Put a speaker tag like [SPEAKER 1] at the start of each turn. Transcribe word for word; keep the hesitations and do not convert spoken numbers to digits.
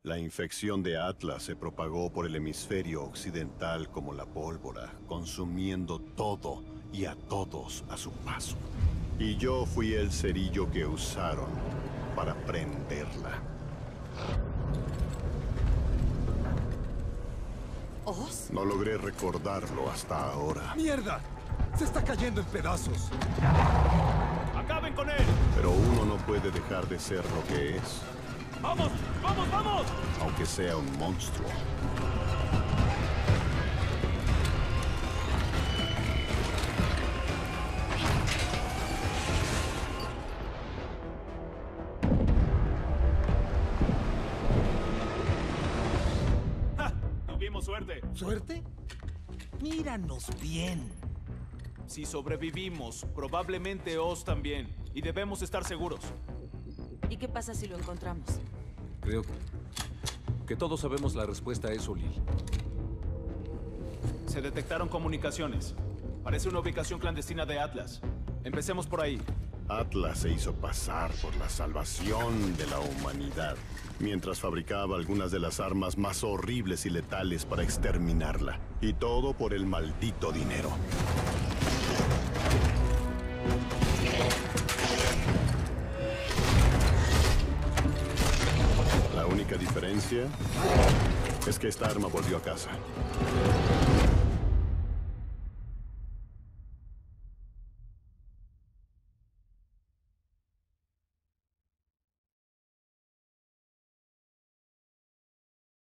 [SPEAKER 1] La infección de Atlas se propagó por el hemisferio occidental como la pólvora, consumiendo todo y a todos a su paso. Y yo fui el cerillo que usaron para prenderla.
[SPEAKER 2] ¿Oz?
[SPEAKER 1] No logré recordarlo hasta ahora.
[SPEAKER 3] ¡Mierda! ¡Se está cayendo en pedazos!
[SPEAKER 4] ¡Acaben con él!
[SPEAKER 1] Pero uno no puede dejar de ser lo que es,
[SPEAKER 4] ¡Vamos! ¡Vamos, vamos!
[SPEAKER 1] aunque sea un monstruo.
[SPEAKER 4] ¡Ja! Tuvimos suerte.
[SPEAKER 3] ¿Suerte? Míranos bien.
[SPEAKER 4] Si sobrevivimos, probablemente Oz también. Y debemos estar seguros.
[SPEAKER 2] ¿Y qué pasa si lo encontramos?
[SPEAKER 5] Creo que todos sabemos la respuesta a eso, Lil.
[SPEAKER 4] Se detectaron comunicaciones. Parece una ubicación clandestina de Atlas. Empecemos por ahí.
[SPEAKER 1] Atlas se hizo pasar por la salvación de la humanidad, mientras fabricaba algunas de las armas más horribles y letales para exterminarla. Y todo por el maldito dinero. La única diferencia es que esta arma volvió a casa.